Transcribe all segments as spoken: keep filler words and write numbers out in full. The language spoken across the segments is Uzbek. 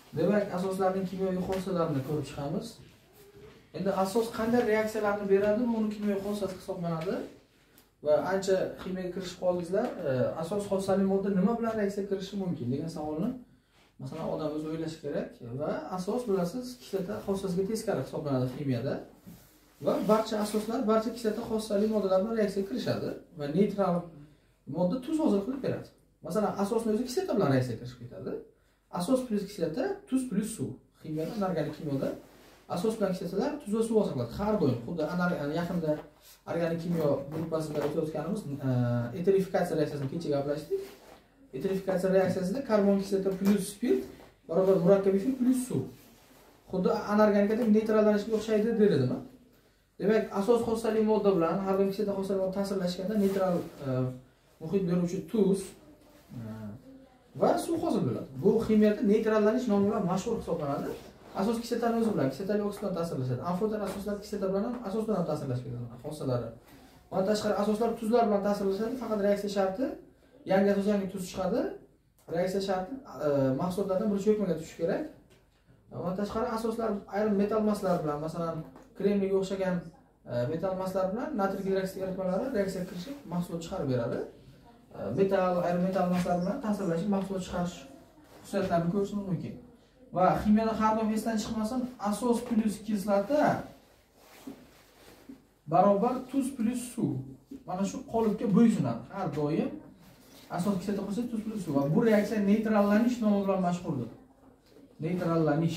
Demak, asoslarning kimyoviy xulosalalarini ko'rib chiqamiz. Endi asos qanday reaksiyalarni beradi, bu uning kimyoviy xulosasi hisoblanadi. Va ancha ximeyaga kirishib qoldingizlar. Asos xulosali modda nima bilan reaksiyaga kirishi mumkin degan savolni masalan odam o'zi o'ylashi kerak. Va asos bilasiz, kislota xulosasiga teskari hisoblanadi ximiyada. Va barcha asoslar, barcha kislota xulosali moddalar bilan reaksiyaga kirishadi va neytral modda tuz hozir qilib beradi. Masalan, asosning o'zi kislota bilan reaksiyaga kirishib ketadi. Asos plus kislota, tuz plus suv. Ximiyada, anorganik kimyoda asos bilan kislotalar tuz va suv hosil qiladi. Har doim xuddi yaqinda organik kimyo gruppasida o'tayotganimiz eterifikatsiya reaksiyasini kecha gaplashdik. Eterifikatsiya reaksiyasida karbon kislota plus spirt barobar murakkab efir plus suv. Xuddi anorganikada neytrallanishga o'xshaydi deradimi? Demak, asos xulosali modda bilan har doim kislota xulosali modda ta'sirlashganda neytral muhit beruvchi tuz va suv hosil bo'ladi. Bu ximiyada neytrallanish nomi bilan mashhur hisoblanadi. Asos kislotaning o'zi bilan kislotali oksid bilan ta'sirlashadi. Amfoter asoslar kislota bilan ham asos bilan ta'sirlashadi xulosalari. Bundan tashqari asoslar tuzlar bilan ta'sirlashadi. Faqat reaksiya sharti yangi asos yangi tuz chiqadi. Reaksiya sharti mahsulotlardan biri cho'kmaga tushishi kerak. Bundan tashqari asoslar ayrim metal massalar bilan, masalan, kremga o'xshagan metal massalar bilan natriy gidroksid eritmalari reaksiyaga kirishib mahsulot chiqarib beradi. Metal, ayrim metal massalar bilan ta'sirlashib mahsulot chiqarish xususiyatlarini ko'rishimiz mumkin. Va ximiyada har doim esdan chiqmasin, asos plus kislota barobar tuz plus suv. Mana shu qolipga bo'ysunadi. Har doim asos kislota qo'shsa tuz plus suv. Va bu reaksiya neytrallanish nomi bilan mashhurdir. Neytrallanish.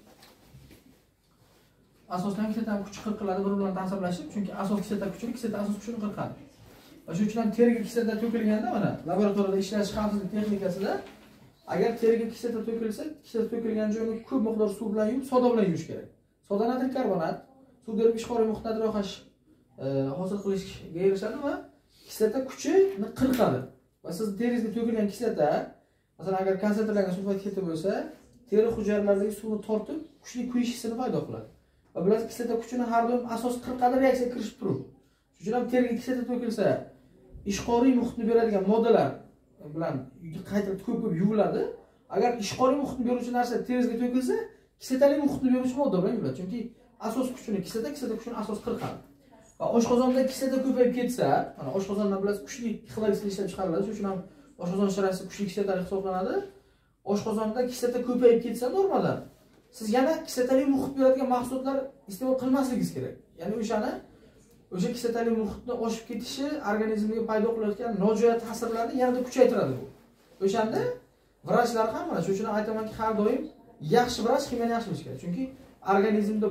Asosdan kislota kuchi qirqiladi, bir bilan ta'sirlashib, chunki asos kislota kuchini, kislota asos kuchini qirqadi. Va shuning uchun teriga kislota to'kilganda, mana laboratoriyada ishlash xavfsizlik texnikasida agar teriga kislota to'kilsa, kislota to'kilgan joyni ko'p miqdor suv bilan yuvib, soda bilan yuvish kerak. Soda natriy karbonat suv berib ishqoriy muhitda ro'yxash hosil qilishga erishadi va kislota kuchini qirqadi. Va siz teringizga to'kilgan kislota, masalan, agar konsentrlangan sulfat kislota bo'lsa, teri hujayralaridagi suvni tortib, kuchli kuyish hissini paydo qiladi. Va bilasiz, kislota kuchini har doim asos qirqadi, reaksiyaga kirishib turib. Shuning uchun ham teriga kislota to'kilsa, ishqoriy muhitni beradigan moddalar bilan qayta ko'p-ko'p yuviladi. Agar ishqoriy muhitni beruvchi narsa teringizga to'kilsa, kislotali muhitni beruvchi modda bilan yuviladi. Chunki asos kuchini, kislota kislota kuchini asos qirqadi. Va oshqozonda kislota ko'payib ketsa, mana oshqozonda bilasiz kuchli xloroksid ishlab chiqariladi. Shuning uchun ham oshqozon shirasi kuchli kislotali hisoblanadi. Oshqozonda kislota ko'payib ketsa normaldan siz yana kislotali muhit beradigan mahsulotlar iste'mol qilmasligingiz kerak. Ya'ni o'shani o'sha kislotali muhitni oshib ketishi organizmga paydo qilayotgan nojo'ya ta'sirlarni yanada kuchaytiradi bu. O'shanda vrachlar ham mana shu uchun aytamanki, har doim yaxshi vrach ximiyani yaxshi bilish kerak. Chunki organizmda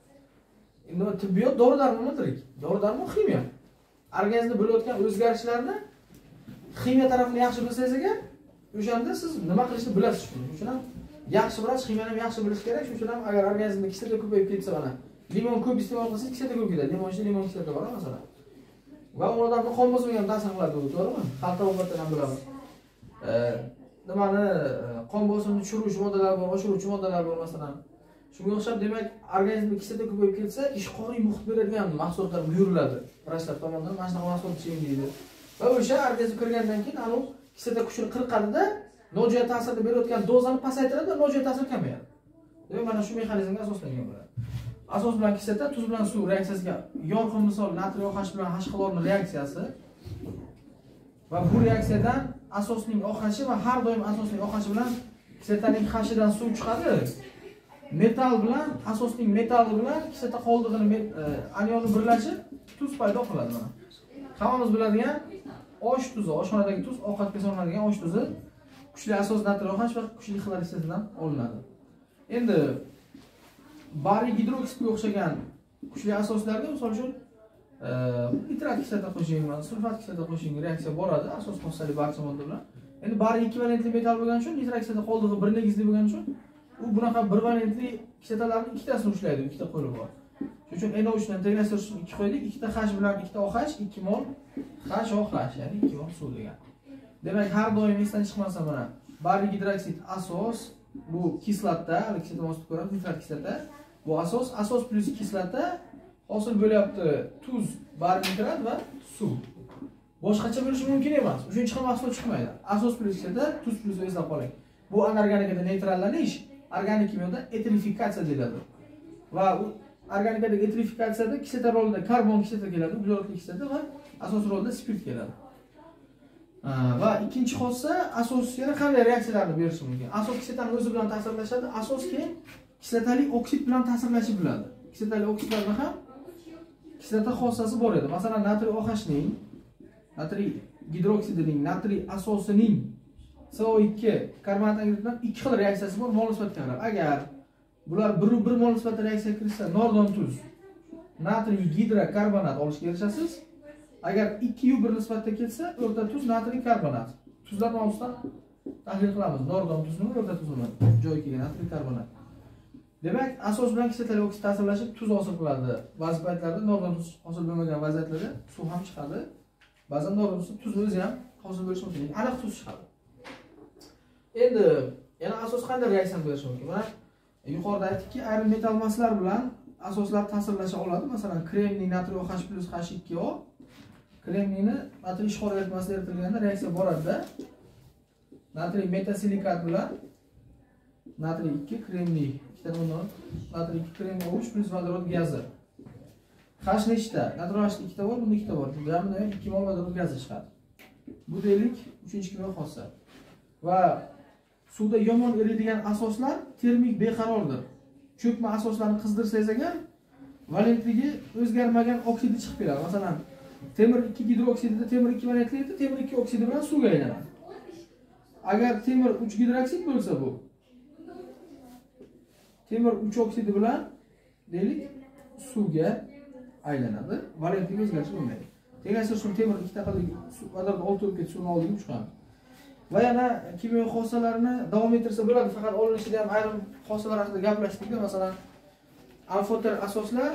nima tibbiyot dori-darmon tirik. Dori-darmon ximiya. Organizmda bo'layotgan o'zgarishlarni ximiya tarafini yaxshi bilsangiz agar, o'shanda siz nima qilishni bilasiz. Shuning uchun ham yaxshi vrach ximiyani ham yaxshi bilish kerak. Shuning uchun ham agar organizmda kislota ko'payib ketsa, mana limon ko'p iste'mol qilsangiz kislota ko'p ketadi. Limon ichida limon kislota bor masalan. Va u odamning qon bosimiga ham ta'sir qiladi, to'g'rimi? Xalta ovqatdan ham bilamiz. E, nimani qon bosimini tushiruvchi moddalar bor, oshiruvchi moddalar bor masalan. Shunga o'xshab, demak, organizmda kislota ko'payib ketsa, ishqoriy muhit beradigan mahsulotlar buyuriladi. Vrachlar tomonidan mana shunaqa mahsulot iching deydi. Va o'sha organizmga kirgandan keyin anu kislota kuchini qirqadida, nojo'ya ta'sirni berayotgan dozani pasaytiradi va nojo'ya ta'sir kamayadi. Demak, mana shu mexanizmga asoslangan bo'ladi. Asos bilan kislota, tuz bilan suv reaksiyasiga yorqin misol natriy OH bilan H xlorni reaksiyasi va bu reaksiyadan asosning OH va har doim asosning OH bilan kislotaning H dan suv chiqadi. Metal bilan asosning metali bilan kislota qoldig'ini anioni birlashib tuz paydo qiladi mana. Hammamiz biladigan osh tuzi, oshxonadagi tuz, ovqatga solinadigan osh tuzi kuchli asos natriy OH va kuchli xlor kislotasidan olinadi. Endi bariy gidroksidga o'xshagan kuchli asoslarga misol uchun nitrat kislota qo'shing, sulfat kislota qo'shing reaksiya boradi asos xosali barcha modda bilan. Endi bariy ikkivalentli metal bo'lgani uchun nitrat kislota qoldig'i bir negizli bo'lgani uchun u bunaqa bir valentli kislotalarning ikkitasini ushlaydi, ikkita qo'li bor. Shuning uchun N O uch dan tenglashtirishni ikki qo'ydik, ikkita H bilan ikkita OH, ikki mol HOH, ya'ni ikki mol suv degan. Demak, har doim esdan chiqmasa mana bariy gidroksid asos, bu kislota, kislota mosni ko'ramiz, nitrat kislota. Bu asos, asos plus kislota hosil bo'lyapti tuz, bariy nitrat va suv. Boshqacha bo'lishi mumkin emas. Uchinchi xil mahsulot chiqmaydi. Asos plus kislota, tuz plus esda qoling. Bu anorganikada neytrallanish, organik kimyoda etrifikatsiya deyiladi. Va u organikadagi etrifikatsiyada kislota rolida karbon kislota keladi, uglerod kislota va asosiy rolda spirt keladi. Va ikkinchi xossa asos yana qanday reaksiyalarni berishi mumkin? Asos kislotani o'zi bilan ta'sirlashadi. Asos keyin kislotali oksid bilan ta'sirlashi bo'ladi. Kislotali oksidlarda ham kislota xossasi bor edi. Masalan, natriy OH ning, natriy gidroksidining, natriy asosining C O ikki karbonat angidrid bilan ikki xil reaksiyasi bor, mol nisbatga qarab. Agar bular bir-bir mol nisbatda reaksiyaga kirishsa, nordon tuz, natriy gidrokarbonat olishga erishasiz. Agar ikki yu bir nisbatda ketsa, o'rta tuz, natriy karbonat. Tuzlar mavzusidan tahlil qilamiz. Nordon tuzni, o'rta tuzni joyi kelgan natriy karbonat. Demak, asos bilan kislotali oksid ta'sirlashib tuz hosil qiladi. Ba'zi paytlarda nordon tuz hosil bo'lmagan vaziyatlarda suv ham chiqadi. Ba'zan nordon tuz tuzni o'zi ham hosil bo'lishi mumkin. Aniq tuz chiqadi. Endi yana asos qanday reaksiya berishi mumkin? Mana yuqorida aytdikki, ayrim metal massalar bilan asoslar ta'sirlasha oladi. Masalan, kremniy natriy OH plus H ikki O kremniyni natriy ishqor eritmasida eritilganda reaksiya boradi-da. Natriy metasilikat bilan natriy ikki kremniy ikkita o'rnini natriy ikki kremniy O uch plus vodorod gazi. H nechta? Natriy OH ikkita bor, bunda ikkita bor. Jamida ikki mol vodorod gazi chiqadi. Bu deylik uchinchi kimyo xossa. Va suvda yomon eriydigan asoslar termik beqarordir. Cho'kma asoslarni qizdirsangiz agar valentligi o'zgarmagan oksidi chiqib keladi. Masalan, temir ikki gidroksidida temir ikki valentli edi, temir ikki oksidi bilan suvga aylanadi. Agar temir uch gidroksid bo'lsa bu temir uch oksidi bilan deylik suvga aylanadi. Valentligi o'zgarishi bo'lmaydi. Tegasiz shu temir ikkita qilib vodorod olti o'tib ketib suvni oldiga chiqadi. Va yana kimyo xossalarini davom ettirsa bo'ladi, faqat olinishida ham ayrim xossalar haqida gaplashdik. Masalan, amfoter asoslar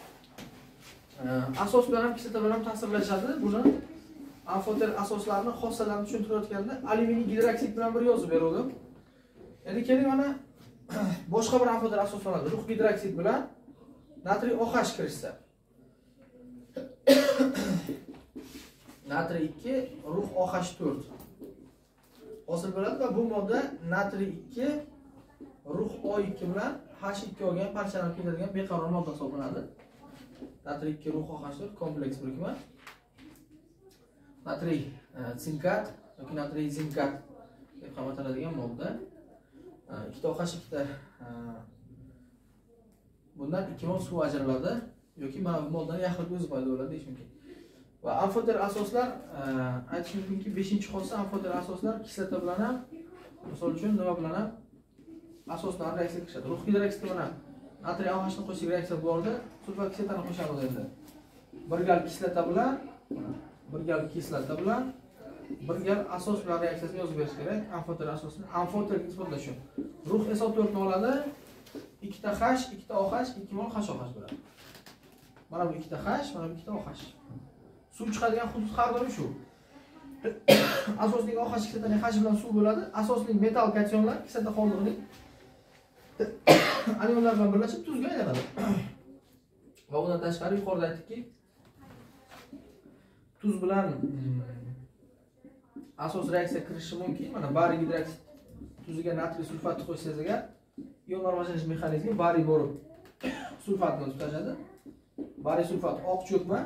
asos bilan ham kislota bilan ham ta'sirlashadi. Buni amfoter asoslarni xossalarini tushuntirayotganda alyuminiy gidroksid bilan bir yozib berdim. Endi keling mana boshqa bir amfoter asos oladi. Rux gidroksid bilan natriy OH kirishsa. Natriy ikki, rux OH to'rt hosil bo'ladi va bu modda natriy ikki, rux O ikki bilan H ikki O ga parchalanib ketadigan beqaror modda hisoblanadi. Natriy ikki, rux OH to'rt kompleks birikma. Natriy sinkat yoki natriy zinkat deb ham ataladigan modda. ikkita OH, ikkita bundan ikki mol suv ajraladi yoki mana bu moddaning yaxlit o'zi paydo bo'ladi deyish mumkin. Va amfoter asoslar aytish mumkinki beshinchi xossa amfoter asoslar kislota bilan ham, misol uchun nima bilan ham asoslarni reaksiyaga kirishadi. Rux gidroksid bilan natriy OH ni qo'shib reaksiya bo'ldi, sulfat kislotani qo'shamiz endi. Bir gal kislota bilan, bir gal kislota bilan, bir gal asos bilan reaksiyasini yozib berish kerak. Amfoter asosini amfoter nisbatda shu. Rux S O to'rt ni oladi, ikkita H, ikkita OH, ikki mol H O H bo'ladi. Mana bu ikkita H, mana bu ikkita OH. Suv chiqadigan hudud har doim shu. Asosning OH kislotaning H bilan suv bo'ladi. Asosning metal kationlar kislota qoldig'ining anionlar bilan birlashib tuzga aylanadi. Va undan tashqari yuqorida aytdikki, tuz bilan asos reaksiya kirishi mumkin. Mana bariy gidroksid tuziga natriy sulfatni qo'shsangiz agar ion almashish mexanizmi bariy borib sulfatni tutashadi. Bariy sulfat oq cho'kma.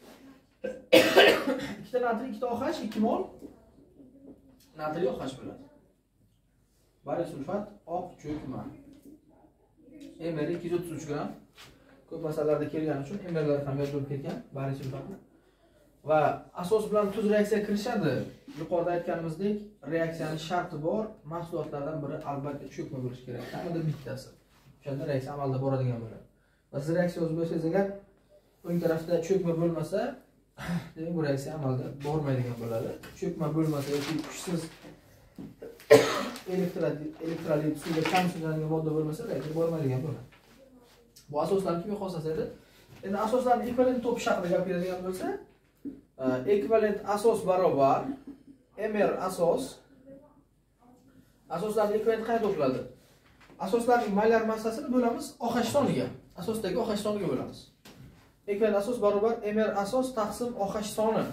ikkita natriy, ikkita OH, ikki mol natriy OH bo'ladi. Bariy sulfat oq cho'kma. M R ikki yuz o'ttiz uch gram. Ko'p masalalarda kelgani uchun M R'lar ham yozilib ketgan bariy sulfatni. Va asos bilan tuz reaksiyaga kirishadi. Yuqorida aytganimizdek, reaksiyaning sharti bor. Mahsulotlardan biri albatta cho'kma bo'lishi kerak. Kamida bittasi. O'shanda reaksiya amalda boradigan bo'ladi. Va siz reaksiya yozib bersangiz agar o'ng tarafda cho'kma bo'lmasa, demak bu reaksiya amalda bormaydigan bo'ladi. Cho'kma bo'lmasa yoki kuchsiz elektrolit elektrolit suvga kam suzadigan modda bo'lmasa, reaksiya bormaydigan bo'ladi. Bu asoslar kimyo xossasi edi. Endi asoslarning ekvivalent topish haqida gap keladigan bo'lsa, ekvivalent asos barobar M R asos. Asoslarning ekvivalenti qanday topiladi? Asoslarning molar massasini bo'lamiz OH soniga. Asosdagi OH soniga bo'lamiz. Ekvivalent asos barobar M R asos taqsim OH soni.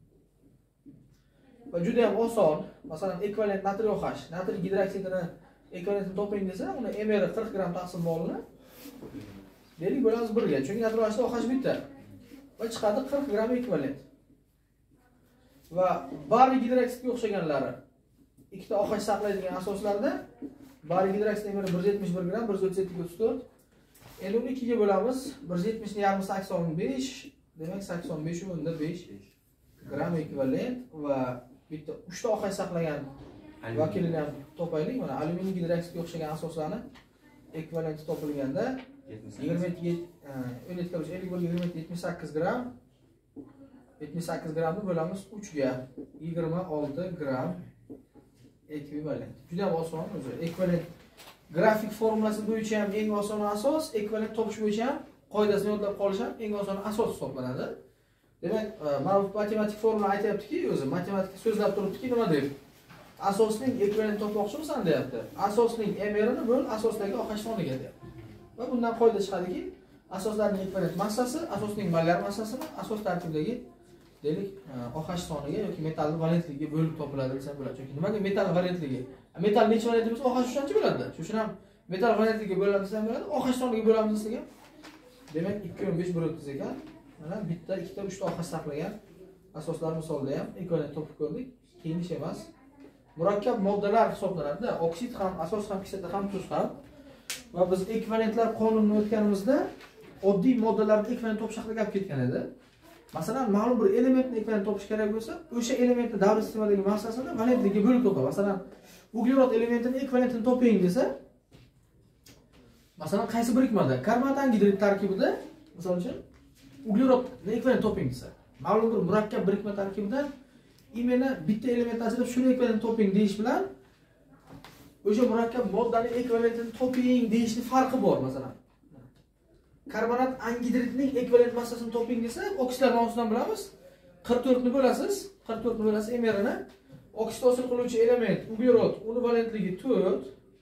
Va juda ham oson. Masalan, ekvivalent natriy OH, natriy gidroksidini ekvivalentini toping desa, uni M R qirq gram taqsim molni deylik bo'lamiz bir ga. Chunki naturalda OH bitta. Va chiqadi qirq gram ekvivalent. Va bariy gidroksitga o'xshaganlari ikkita OH saqlaydigan asoslarda bariy gidroksit M R bir yuz yetmish bir gram, bir yuz o'ttiz yetti ga o'ttiz to'rt. Endi uni ikki ga bo'lamiz. bir yuz yetmish ni yarmi sakson besh, demak sakson besh o'nda besh gram ekvivalent va bitta uchta OH saqlagan vakilini ham topaylik. Mana alyuminiy gidroksitga o'xshagan asoslarni ekvivalenti topilganda yigirma yetti o'n yetti ellik bir yigirma yetti yetmish sakkiz gram yetmish sakkiz gramni bo'lamiz uch ga yigirma olti gram ekvivalent. Juda ham oson o'zi. Ekvivalent grafik formulasi bo'yicha ham eng oson asos, ekvivalent topish bo'yicha ham qoidasini yodlab qolish ham eng oson asos hisoblanadi. Demak, mana bu matematik formula aytayaptiki, o'zi matematik so'zlab turibdiki, nima deb? Asosning ekvivalent topmoqchimisan deyapti. Asosning M R ni bo'l asosdagi OH soniga deyapti. Va bundan qoida chiqadiki, asoslarning ekvivalent massasi asosning molar massasini asos tarkibidagi deylik OH soniga yoki metalning valentligiga bo'lib topiladi desa bo'ladi. Chunki nimaga metal valentligi? Metal necha valentli bo'lsa OH shuncha bo'ladi. Shu uchun ham metal valentligiga bo'ladi desa bo'ladi. OH soniga bo'lamiz desak, demak ikki o'n besh bir o'ttiz ekan. Mana bitta, ikkita, uchta OH saqlagan asoslar misolida ham ekvivalent topib ko'rdik. Qiyin ish emas. Murakkab moddalar hisoblanadi. Oksid ham, asos ham, kislota ham, tuz ham. Va biz ekvivalentlar qonunini o'tganimizda oddiy moddalarning ekvivalent topish haqida gap ketgan edi. Masalan, ma'lum bir elementni ekvivalent topish kerak bo'lsa, o'sha elementning davr sistemadagi massasini valentligiga bo'lib topadi. Masalan, uglerod elementining ekvivalentini toping desa, masalan, qaysi birikmada? Karbonat angidrid tarkibida, misol uchun, uglerodni ekvivalent toping desa, ma'lum bir murakkab birikma tarkibidan imena bitta elementni ajratib shuni ekvivalent toping deyish bilan o'sha murakkab moddaning ekvivalentini toping deyishning farqi bor, masalan. Karbonat angidridning ekvivalent massasini toping desa, oksidlar mavzusidan bilamiz. qirq to'rt ni bo'lasiz, qirq to'rt ni bo'lasiz M R ni. Oksid hosil qiluvchi element uglerod, uni valentligi to'rt,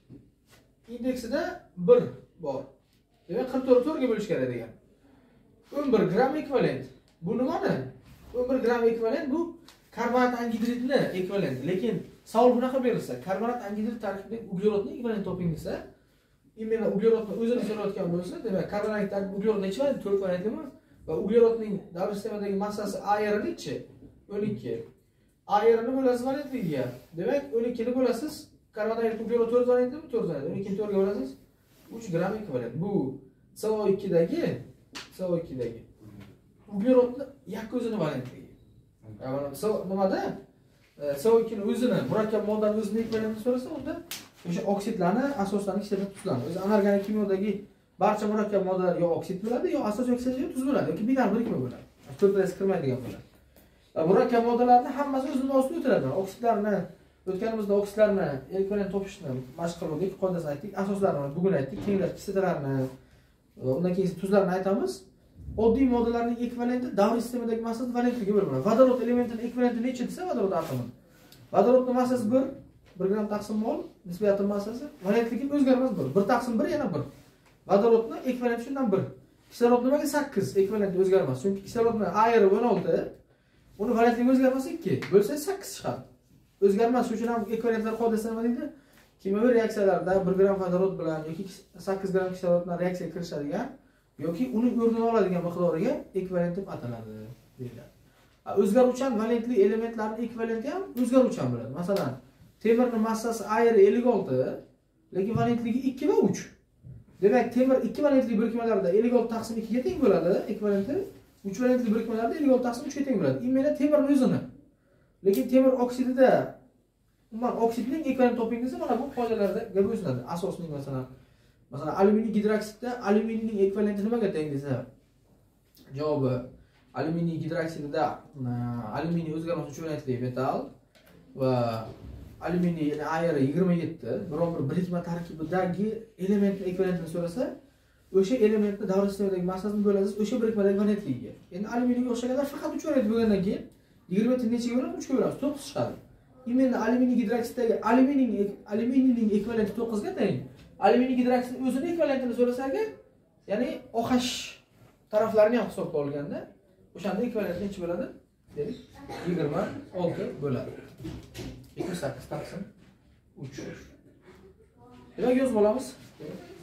indeksida bir bor. Demak, qirq to'rt to'rt ga bo'lish kerak degan. o'n bir gram ekvivalent. Bu nimani? o'n bir gram ekvivalent bu karbonat angidridni ekvivalenti. Lekin savol bunaqa berilsa, karbonat angidrid tarkibidagi uglerodni ekvivalent toping desa, imena uglerodni o'zini so'rayotgan bo'lsa, demak, karbonat tarkibi uglerod necha valent? to'rt valentlimi? Va uglerodning davr sistemadagi massasi A R nechi? o'n ikki. A R ni bo'lasiz valentligiga. Demak, o'n ikki ni bo'lasiz, karbonat uglerod to'rt valentlimi? to'rt valent. o'n ikki ni to'rt ga bo'lasiz, uch gram ekvivalent. Bu C O ikki dagi C O ikki dagi uglerodni yakka o'zini valentligi. Nimada? C O ikki ni o'zini, murakkab moddani o'zini ekvivalentini so'rasa, unda o'sha oksidlarni, asoslarni, kislota tuzlarni, o'zi anorganik kimyodagi barcha murakkab moddalar yo oksid bo'ladi, yo asos yoki kislota tuz bo'ladi, yoki binar birikma bo'ladi. To'rtasi kirmaydigan bo'ladi. Murakkab moddalarni hammasi o'zini ostida o'tiradi. Oksidlarni o'tganimizda oksidlarni ekvivalent topishni mashq qildik, qoidasini aytdik, asoslarni bugun aytdik, keyinlar kislotalarni, undan keyin tuzlarni aytamiz. Oddiy moddalarning ekvivalenti davr sistemadagi massasi valentligi bo'ladi. Vodorod elementining ekvivalenti necha desa, vodorod atomi. Vodorodning massasi bir, bir gram taqsim mol, nisbiy atom massasi, valentligi o'zgarmas bir. bir taqsim bir yana bir. Vodorodning ekvivalenti shundan bir. Kislorod nimaga sakkiz ekvivalenti o'zgarmas? Chunki kislorodning A R o'n olti, uni valentligi o'zgarmasa ikki, bo'lsa sakkiz chiqadi. O'zgarmas, shuning uchun ham ekvivalentlar qoidasi nima deydi? Kimyoviy reaksiyalarda bir gram vodorod bilan yoki sakkiz gram kislorod bilan reaksiyaga kirishadigan yoki uni o'rnini oladigan miqdoriga ekvivalent deb ataladi deyiladi. O'zgaruvchan valentli elementlarning ekvivalenti ham o'zgaruvchan bo'ladi. Masalan, temirning massasi A R ellik olti, lekin valentligi ikki va uch. Demak, temir ikki valentli birikmalarda ellik olti taqsim ikki ga teng bo'ladi, ekvivalenti uch valentli birikmalarda ellik olti taqsim uch ga teng bo'ladi. Imena temirning o'zini. Lekin temir oksidida umuman oksidning ekvivalent toping desa, mana bu qoidalarda gap o'zladi. Asosning masalan, masalan alyuminiy gidroksidda alyuminiyning ekvivalenti nimaga teng desa, javobi alyuminiy gidroksidida alyuminiy o'zgarmas uch valentli metal va alyuminiy ya'ni A R yigirma yetti biron bir birikma tarkibidagi elementning ekvivalentini so'rasa, o'sha elementni davr sistemadagi massasini bo'lasiz o'sha birikmadagi valentligiga. Endi alyuminiyga o'xshaganlar faqat uch valent bo'lgandan keyin yigirma yetti nechaga bo'ladi? uch ga bo'ladi, to'qqiz chiqadi. Imena alyuminiy gidroksidagi alyuminiyning alyuminiyning ekvivalenti to'qqiz ga teng. Alyuminiy gidroksid o'zining ekvivalentini so'rasak, ya'ni OH taraflarini ham hisobga olganda o'shanda ekvivalent necha bo'ladi? Dedik, yigirma olti bo'ladi. yetmish sakkiz taqsim uch. Demak, yozib olamiz.